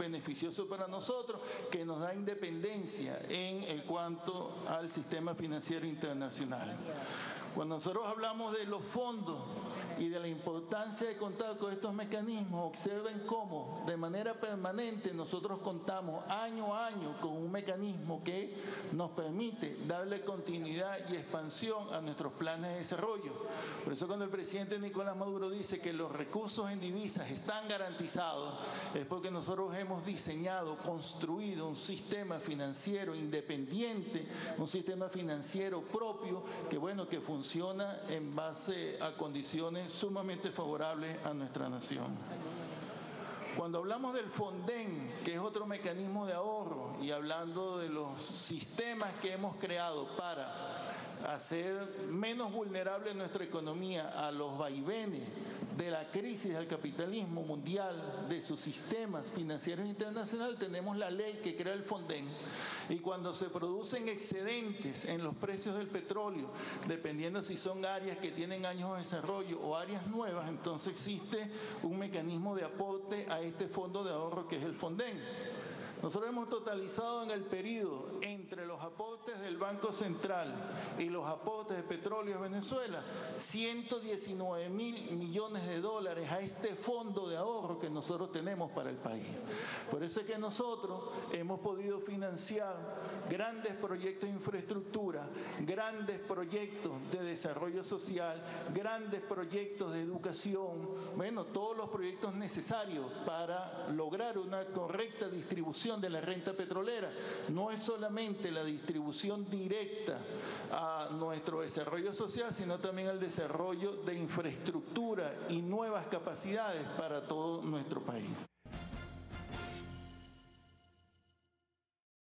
beneficioso para nosotros, que nos da independencia en cuanto al sistema financiero internacional. Cuando nosotros hablamos de los fondos y de la importancia de contar con estos mecanismos, observen cómo de manera permanente nosotros contamos año a año con un mecanismo que nos permite darle continuidad y expansión a nuestros planes de desarrollo. Por eso cuando el presidente Nicolás Maduro dice que los recursos en divisas están garantizados, es porque nosotros hemos diseñado, construido un sistema financiero independiente, un sistema financiero propio que funciona en base a condiciones sumamente favorables a nuestra nación. Cuando hablamos del Fonden, que es otro mecanismo de ahorro, y hablando de los sistemas que hemos creado para hacer menos vulnerable nuestra economía a los vaivenes de la crisis del capitalismo mundial, de sus sistemas financieros internacionales, tenemos la ley que crea el Fonden. Y cuando se producen excedentes en los precios del petróleo, dependiendo si son áreas que tienen años de desarrollo o áreas nuevas, entonces existe un mecanismo de aporte a este fondo de ahorro que es el Fonden. Nosotros hemos totalizado en el periodo entre los aportes del Banco Central y los aportes de Petróleo de Venezuela, 119.000 millones de dólares a este fondo de ahorro que nosotros tenemos para el país. Por eso es que nosotros hemos podido financiar grandes proyectos de infraestructura, grandes proyectos de desarrollo social, grandes proyectos de educación, todos los proyectos necesarios para lograr una correcta distribución de la renta petrolera. No es solamente la distribución directa a nuestro desarrollo social, sino también al desarrollo de infraestructura y nuevas capacidades para todo nuestro país.